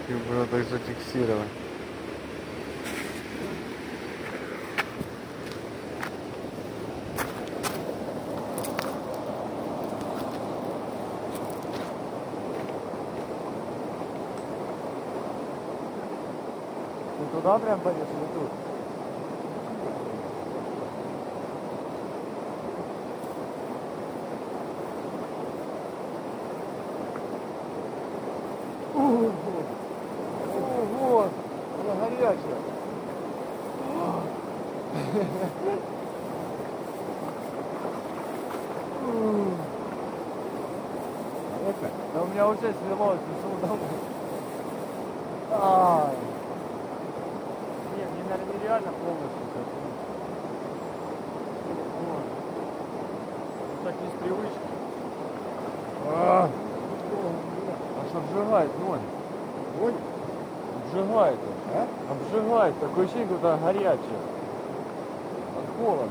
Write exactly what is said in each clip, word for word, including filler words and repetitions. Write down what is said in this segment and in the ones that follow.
И было так зафиксировано. Ты туда прям пойдешь или тут? Ого! Она горячая. Да у меня уже свелось, пришел домой. Ай. Нет, мне, наверное, нереально полностью сейчас. Так не с привычки. А, аж обжигает ноги. Ноги? Обжигает. А? Обжигает. Такое ощущение, как будто горячее. От холода.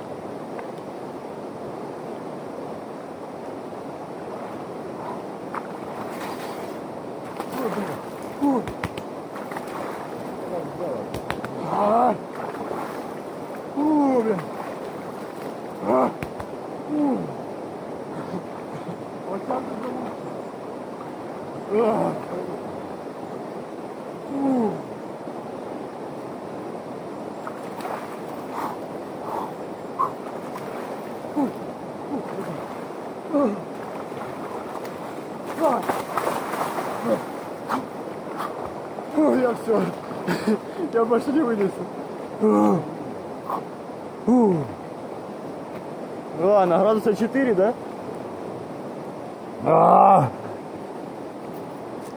Фу. А! У, блин. А! У. Вот так это лучше. А! У. Ой, я все. Я больше не вынесу. Ладно, градуса четыре, да? А-а-а!